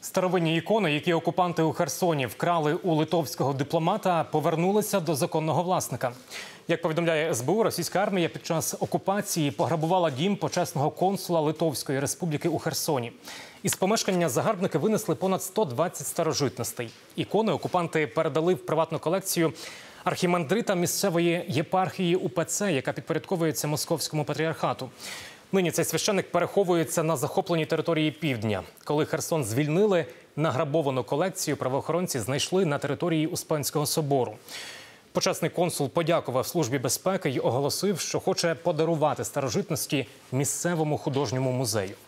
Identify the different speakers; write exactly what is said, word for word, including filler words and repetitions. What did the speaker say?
Speaker 1: Старовинні ікони, які окупанти у Херсоні вкрали у литовського дипломата, повернулися до законного власника. Як повідомляє ес бе у, російська армія під час окупації пограбувала дім почесного консула Литовської республіки у Херсоні. Із помешкання загарбники винесли понад сто двадцять старожитностей. Ікони окупанти передали в приватну колекцію архімандрита місцевої єпархії у пе це, яка підпорядковується Московському патріархату. Нині цей священник переховується на захопленій території півдня. Коли Херсон звільнили, награбовану колекцію правоохоронці знайшли на території Успенського собору. Почесний консул подякував Службі безпеки й оголосив, що хоче подарувати старожитності місцевому художньому музею.